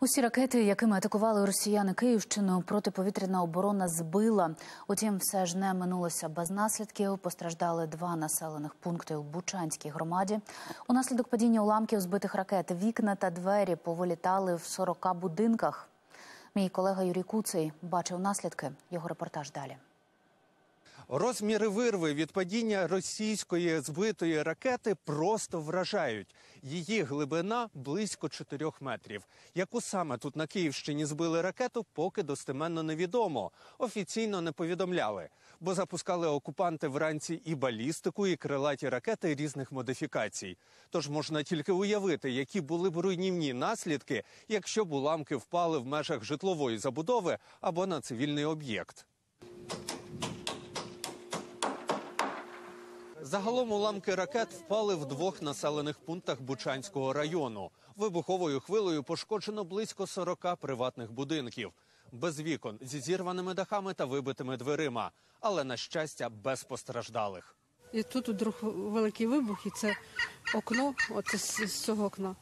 Усі ракети, якими атакували росіяни Київщину, протиповітряна оборона збила. Утім, все ж не минулося без наслідків. Постраждали 2 населених пункти у Бучанській громаді. Унаслідок падіння уламків збитих ракет вікна та двері повилітали в 40 будинках. Мій колега Юрій Куций бачив наслідки. Його репортаж далі. Розміри вирви від падіння російської збитої ракети просто вражають. Її глибина близько 4 метрів. Яку саме тут на Київщині збили ракету, поки достеменно невідомо. Офіційно не повідомляли. Бо запускали окупанти вранці і балістику, і крилаті ракети різних модифікацій. Тож можна тільки уявити, які були б руйнівні наслідки, якщо б уламки впали в межах житлової забудови або на цивільний об'єкт. Загалом уламки ракет впали в 2 населених пунктах Бучанського району. Вибуховою хвилею пошкоджено близько 40 приватних будинків. Без вікон, зі зірваними дахами та вибитими дверима. Але, на щастя, без постраждалих. І тут вдруг великий вибух, і це окно, оце з цього окна.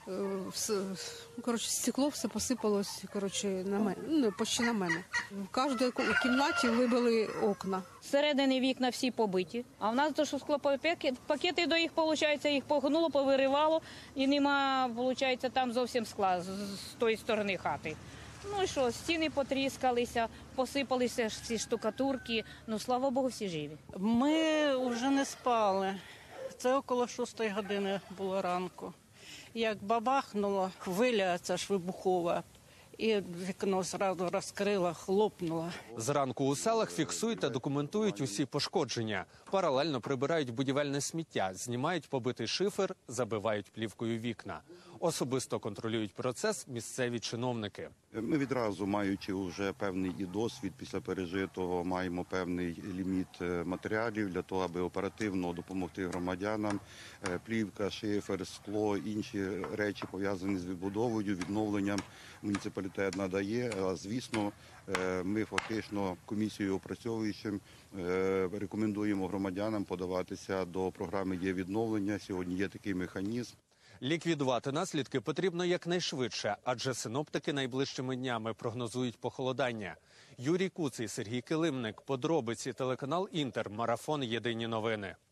Стекло все посипалось, на мене, почти на мене. В кожній кімнаті вибили окна. Зсередини вікна всі побиті, а в нас то, що склопакети до їх, виходить, їх погнуло, повиривало, і нема, виходить, там зовсім скла з тої сторони хати. Ну і що, стіни потріскалися, посипалися всі штукатурки, ну, слава Богу, всі живі. Ми вже не спали, це около 6 години було ранку. Як бабахнула хвиля, це ж вибухова, і вікно зразу розкрила, хлопнуло. Зранку у селах фіксують та документують усі пошкодження. Паралельно прибирають будівельне сміття, знімають побитий шифер, забивають плівкою вікна. Особисто контролюють процес місцеві чиновники. Ми відразу, маючи вже певний і досвід після пережитого, маємо певний ліміт матеріалів для того, аби оперативно допомогти громадянам. Плівка, шифер, скло, інші речі, пов'язані з відбудовою, відновленням муніципалітет надає. А, звісно, ми фактично комісією опрацьовуючим рекомендуємо громадянам подаватися до програми «Є відновлення». Сьогодні є такий механізм. Ліквідувати наслідки потрібно якнайшвидше, адже синоптики найближчими днями прогнозують похолодання. Юрій Куций, Сергій Килимник, подробиці, телеканал «Інтер», марафон «Єдині новини».